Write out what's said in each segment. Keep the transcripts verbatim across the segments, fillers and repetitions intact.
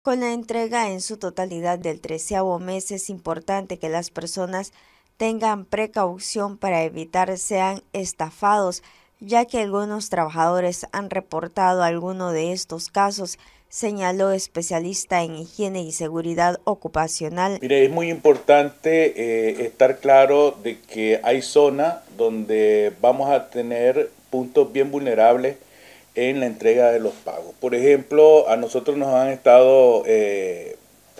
Con la entrega en su totalidad del treceavo mes es importante que las personas tengan precaución para evitar sean estafados, ya que algunos trabajadores han reportado alguno de estos casos, señaló especialista en higiene y seguridad ocupacional. Mire, es muy importante eh, estar claro de que hay zonas donde vamos a tener puntos bien vulnerables en la entrega de los pagos. Por ejemplo, a nosotros nos han estado eh,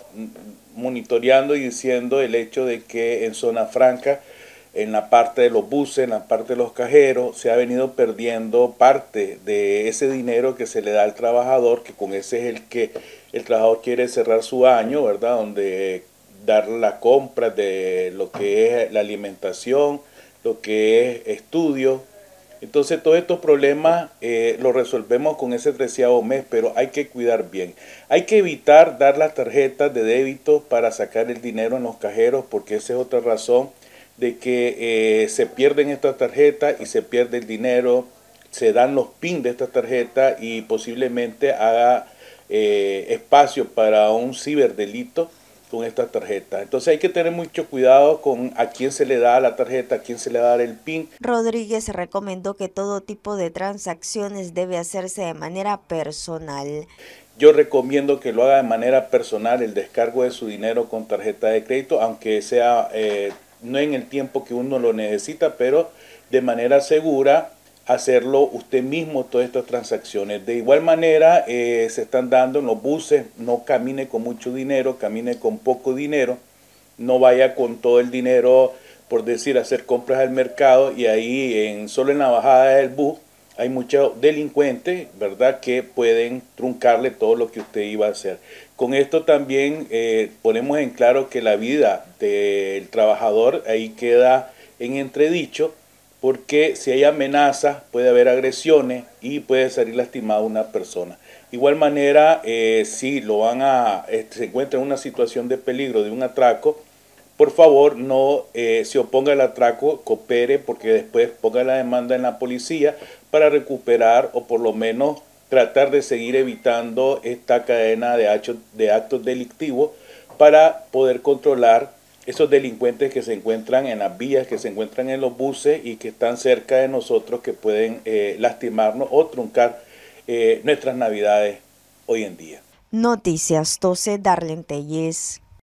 monitoreando y diciendo el hecho de que en zona franca, en la parte de los buses, en la parte de los cajeros, se ha venido perdiendo parte de ese dinero que se le da al trabajador, que con ese es el que el trabajador quiere cerrar su año, ¿verdad? Donde dar la compra de lo que es la alimentación, lo que es estudio. Entonces todos estos problemas eh, los resolvemos con ese treceavo mes, pero hay que cuidar bien. Hay que evitar dar las tarjetas de débito para sacar el dinero en los cajeros, porque esa es otra razón de que eh, se pierden estas tarjetas y se pierde el dinero, se dan los pin de estas tarjetas y posiblemente haga eh, espacio para un ciberdelito con estas tarjetas. Entonces hay que tener mucho cuidado con a quién se le da la tarjeta, a quién se le da el pin. Rodríguez recomendó que todo tipo de transacciones debe hacerse de manera personal. Yo recomiendo que lo haga de manera personal, el descargo de su dinero con tarjeta de crédito, aunque sea eh, no en el tiempo que uno lo necesita, pero de manera segura, hacerlo usted mismo todas estas transacciones. De igual manera eh, se están dando en los buses, no camine con mucho dinero, camine con poco dinero, no vaya con todo el dinero, por decir, hacer compras al mercado y ahí en, solo en la bajada del bus hay muchos delincuentes, ¿verdad?, que pueden truncarle todo lo que usted iba a hacer. Con esto también eh, ponemos en claro que la vida del trabajador ahí queda en entredicho, porque si hay amenazas puede haber agresiones y puede salir lastimada una persona. De igual manera, eh, si lo van a, eh, se encuentra en una situación de peligro de un atraco, por favor no eh, se oponga al atraco, coopere, porque después ponga la demanda en la policía para recuperar o por lo menos tratar de seguir evitando esta cadena de actos, de actos delictivos para poder controlar esos delincuentes que se encuentran en las vías, que se encuentran en los buses y que están cerca de nosotros, que pueden eh, lastimarnos o truncar eh, nuestras navidades hoy en día. Noticias doce, Darlene Telles.